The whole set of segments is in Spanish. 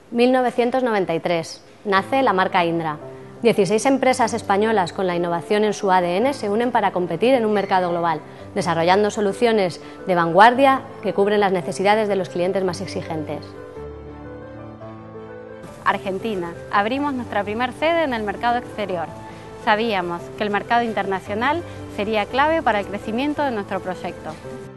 1993. Nace la marca Indra. 16 empresas españolas con la innovación en su ADN se unen para competir en un mercado global, desarrollando soluciones de vanguardia que cubren las necesidades de los clientes más exigentes. Argentina. Abrimos nuestra primera sede en el mercado exterior. Sabíamos que el mercado internacional sería clave para el crecimiento de nuestro proyecto.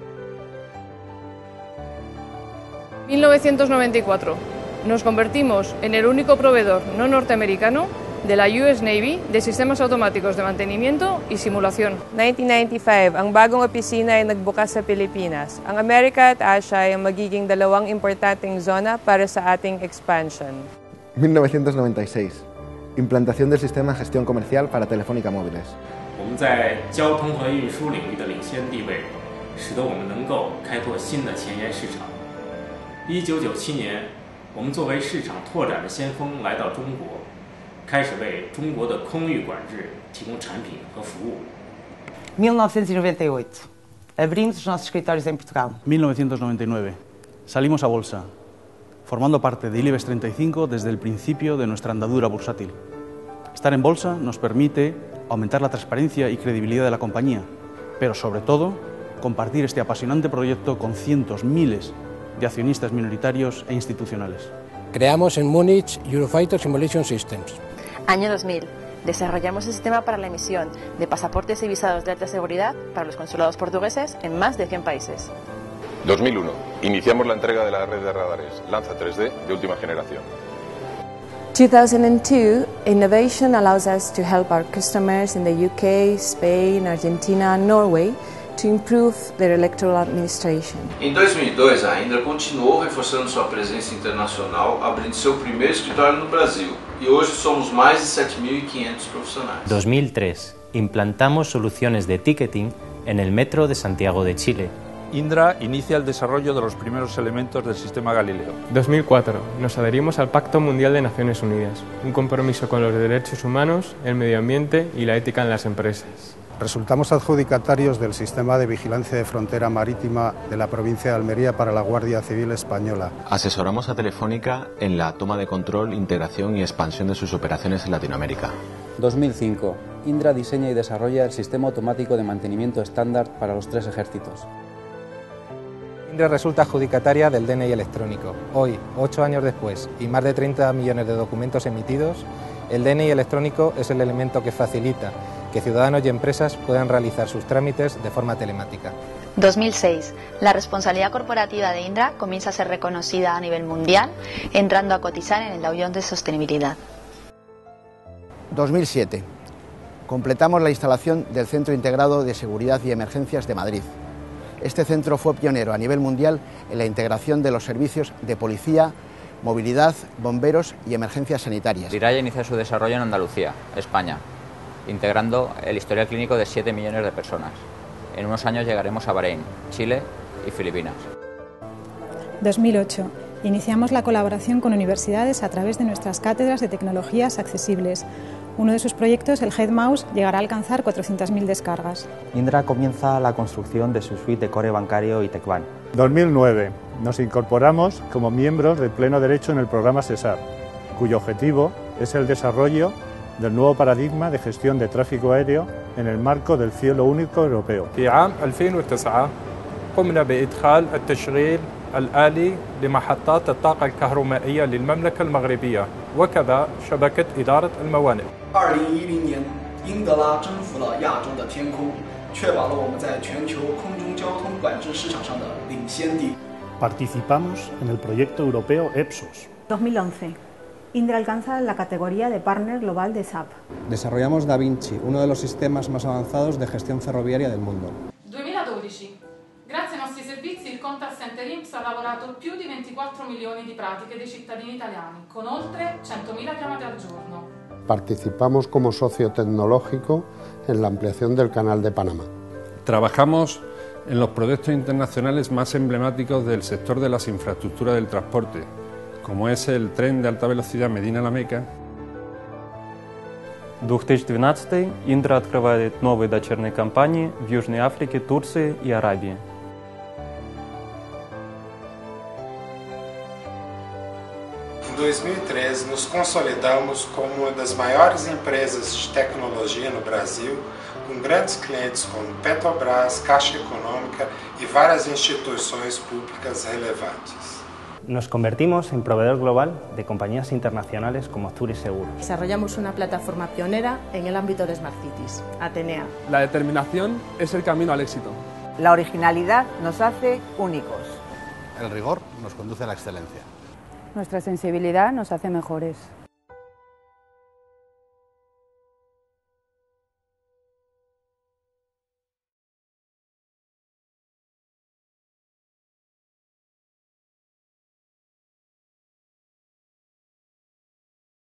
1994. Nos convertimos en el único proveedor no norteamericano de la US Navy de sistemas automáticos de mantenimiento y simulación. 1995, ang bagong opisina ay nagbukas sa Pilipinas. Ang America at Asia ay magiging dalawang importanteng zona para sa ating expansion. 1996. Implantación del sistema de gestión comercial para Telefónica Móviles. 我们在交通和运输领域的领先地位，使得我们能够开拓新的前沿市场。1997年，我们作为市场拓展的先锋来到中国，开始为中国的空域管制提供产品和服务。 1998. Abrimos os nossos escritórios em Portugal. 1999. Salimos a bolsa, formando parte del IBEX 35 desde el principio de nuestra andadura bursátil. Estar en bolsa nos permite aumentar la transparencia y credibilidad de la compañía, pero sobre todo compartir este apasionante proyecto con cientos, miles de accionistas minoritarios e institucionales. Creamos en Múnich Eurofighter Simulation Systems. Año 2000. Desarrollamos el sistema para la emisión de pasaportes y visados de alta seguridad para los consulados portugueses en más de 100 países. 2001. Iniciamos la entrega de la red de radares Lanza 3D de última generación. 2002. Innovation allows us to help our customers in the UK, Spain, Argentina and Norway to improve their electoral administration. Em 2002, a Indra continuou reforçando sua presença internacional, abrindo seu primeiro escritório no Brasil. Y hoy somos más de 7.500 profesionales. 2003. Implantamos soluciones de ticketing en el Metro de Santiago de Chile. Indra inicia el desarrollo de los primeros elementos del sistema Galileo. 2004. Nos adherimos al Pacto Mundial de Naciones Unidas, un compromiso con los derechos humanos, el medio ambiente y la ética en las empresas. Resultamos adjudicatarios del sistema de vigilancia de frontera marítima de la provincia de Almería para la Guardia Civil Española. Asesoramos a Telefónica en la toma de control, integración y expansión de sus operaciones en Latinoamérica. 2005. Indra diseña y desarrolla el sistema automático de mantenimiento estándar para los 3 ejércitos. Indra resulta adjudicataria del DNI electrónico. Hoy, 8 años después y más de 30 millones de documentos emitidos, el DNI electrónico es el elemento que facilita que ciudadanos y empresas puedan realizar sus trámites de forma telemática. 2006. La responsabilidad corporativa de Indra comienza a ser reconocida a nivel mundial, entrando a cotizar en el Dow Jones de Sostenibilidad. 2007. Completamos la instalación del Centro Integrado de Seguridad y Emergencias de Madrid. Este centro fue pionero a nivel mundial en la integración de los servicios de policía, movilidad, bomberos y emergencias sanitarias. Diraya inicia su desarrollo en Andalucía, España, integrando el historial clínico de 7 millones de personas. En unos años llegaremos a Bahrein, Chile y Filipinas. 2008. Iniciamos la colaboración con universidades a través de nuestras cátedras de tecnologías accesibles. Uno de sus proyectos, el HeadMouse, llegará a alcanzar 400.000 descargas. Indra comienza la construcción de su suite de core bancario y TecBan. 2009. Nos incorporamos como miembros de pleno derecho en el programa SESAR, cuyo objetivo es el desarrollo del nuevo paradigma de gestión de tráfico aéreo en el marco del cielo único europeo. في عام 2009 قمنا بإدخال التشغيل الآلي لمحطات الطاقة الكهرومائية للمملكة المغربية وكذا شبكة إدارة الموانئ. 2010年，英德拉征服了亚洲的天空，确保了我们在全球空中交通管制市场上的领先地。 Participamos en el proyecto europeo EPSOS. 2011. Indra alcanza la categoría de partner global de SAP. Desarrollamos Da Vinci, uno de los sistemas más avanzados de gestión ferroviaria del mundo. 2012. Grazie ai nostri servizi il contact center INPS ha lavorato più di 24 milioni di pratiche dei cittadini italiani, con oltre 100.000 chiamate al giorno. Participamos como socio tecnológico en la ampliación del Canal de Panamá. Trabajamos en los proyectos internacionales más emblemáticos del sector de las infraestructuras del transporte, como es el tren de alta velocidad Medina-La Meca. 2012 Indra открывает новые дочерние компании в Южной Африке, Турции и Арабии. 2013, nos consolidamos como uma das maiores empresas de tecnologia no Brasil, com grandes clientes como Petrobras, Caixa Econômica y várias instituições públicas relevantes. Nos convertimos en proveedor global de compañías internacionales como Zurich Seguro. Desarrollamos una plataforma pionera en el ámbito de Smart Cities, Atenea. La determinación es el camino al éxito. La originalidad nos hace únicos. El rigor nos conduce a la excelencia. Nuestra sensibilidad nos hace mejores.